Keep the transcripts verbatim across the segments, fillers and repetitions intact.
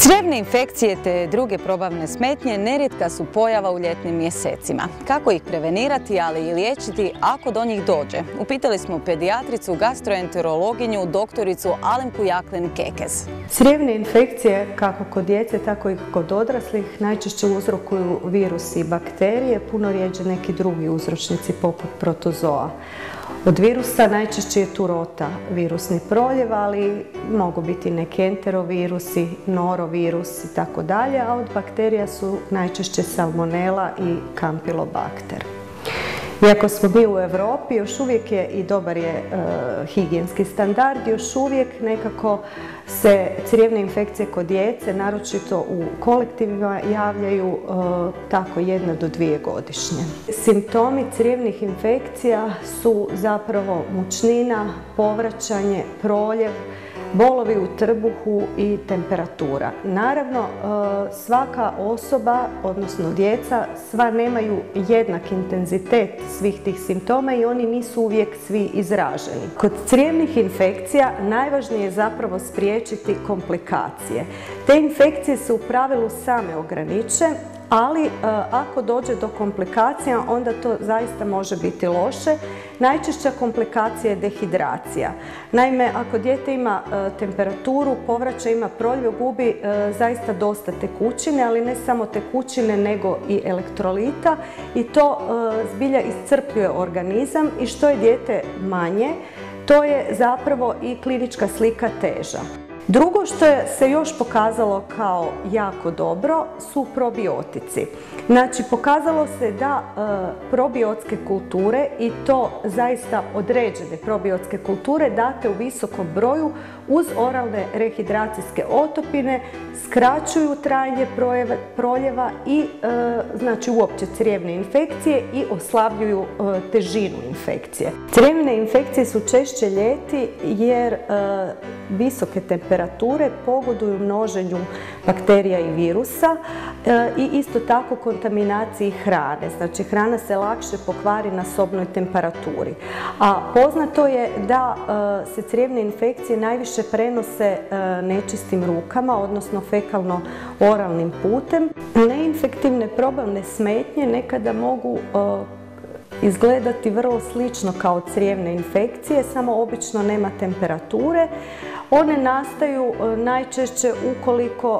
Crijevne infekcije te druge probavne smetnje nerijetka su pojava u ljetnim mjesecima. Kako ih prevenirati, ali i liječiti ako do njih dođe? Upitali smo pedijatricu, gastroenterologinju, doktoricu Alenku Jaklin-Kekez. Crijevne infekcije, kako kod djece, tako i kod odraslih, najčešće uzrokuju virusi i bakterije, puno rjeđe neki drugi uzročnici poput protozoa. Od virusa najčešće je tu rota virusni proljev, ali mogu biti neki enterovirusi, norovirus i tako dalje, a od bakterija su najčešće salmonela i kampilobakter. Iako smo mi u Europi, još uvijek je i dobar je e, higijenski standard, još uvijek nekako se crijevne infekcije kod djece, naročito u kolektivima, javljaju e, tako jedna do dvije godišnje. Simptomi crijevnih infekcija su zapravo mučnina, povraćanje, proljev, bolovi u trbuhu i temperatura. Naravno, svaka osoba, odnosno djeca, sva nemaju jednak intenzitet svih tih simptoma i oni nisu uvijek svi izraženi. Kod crijevnih infekcija najvažnije je zapravo spriječiti komplikacije. Te infekcije se u pravilu same ograniče, ali ako dođe do komplikacija, onda to zaista može biti loše. Najčešća komplikacija je dehidracija. Naime, ako dijete ima temperaturu, povraća, ima proljev, gubi zaista dosta tekućine, ali ne samo tekućine, nego i elektrolita, i to zbilja iscrpljuje organizam, i što je dijete manje, to je zapravo i klinička slika teža. Drugo što je se još pokazalo kao jako dobro su probiotici. Znači, pokazalo se da e, probiotske kulture, i to zaista određene probiotske kulture, date u visokom broju uz oralne rehidracijske otopine, skraćuju trajanje proljeva i e, znači uopće crijevne infekcije i oslabljuju e, težinu infekcije. Crijevne infekcije su češće ljeti jer e, visoke temperature pogoduju množenju bakterija i virusa e, i isto tako kontaminaciji hrane. Znači, hrana se lakše pokvari na sobnoj temperaturi. A poznato je da e, se crijevne infekcije najviše prenose e, nečistim rukama, odnosno fekalno-oralnim putem. Neinfektivne probavne smetnje nekada mogu e, izgledati vrlo slično kao crijevne infekcije, samo obično nema temperature. One nastaju najčešće ukoliko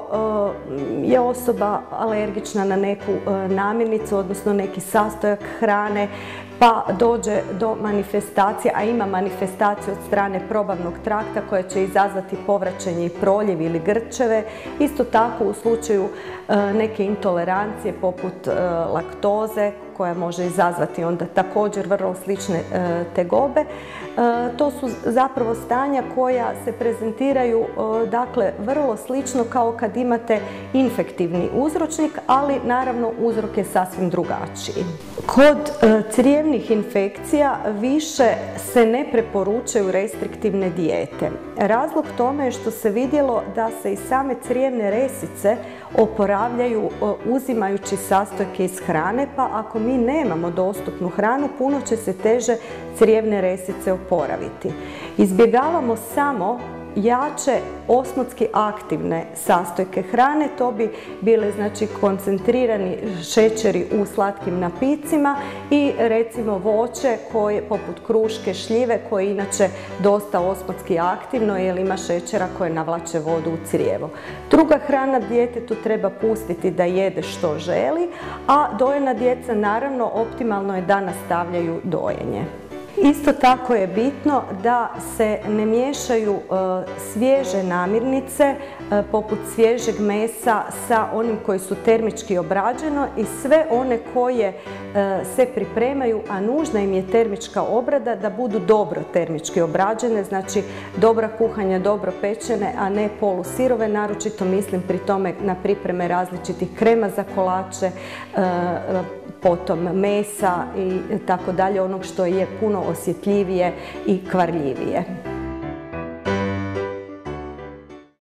je osoba alergična na neku namirnicu, odnosno neki sastojak hrane, pa dođe do manifestacije, a ima manifestaciju od strane probavnog trakta koja će izazvati povraćanje i proljev ili grčeve. Isto tako u slučaju neke intolerancije poput laktoze, koja može izazvati onda također vrlo slične e, tegobe. E, to su zapravo stanja koja se prezentiraju e, dakle vrlo slično kao kad imate infektivni uzročnik, ali naravno uzrok je sasvim drugačiji. Kod e, crijevnih infekcija više se ne preporučaju restriktivne dijete. Razlog tome je što se vidjelo da se i same crijevne resice oporavljaju e, uzimajući sastojke iz hrane, pa ako mi nemamo dostupnu hranu, puno će se teže crijevne resice oporaviti. Izbjegavamo samo jače osmotski aktivne sastojke hrane, to bi bile znači koncentrirani šećeri u slatkim napicima i recimo voće koje, poput kruške, šljive, koje je inače dosta osmotski aktivno jer ima šećera koje navlače vodu u crijevo. Druga hrana djetetu treba pustiti da jede što želi, a dojena djeca naravno optimalno je da nastavljaju dojenje. Isto tako je bitno da se ne miješaju e, svježe namirnice e, poput svježeg mesa sa onim koji su termički obrađeno, i sve one koje e, se pripremaju, a nužna im je termička obrada, da budu dobro termički obrađene, znači dobra kuhanja, dobro pečene, a ne polusirove. Naročito mislim pri tome na pripreme različitih krema za kolače, e, potom mesa i tako dalje, onog što je puno osjetljivije i kvarljivije.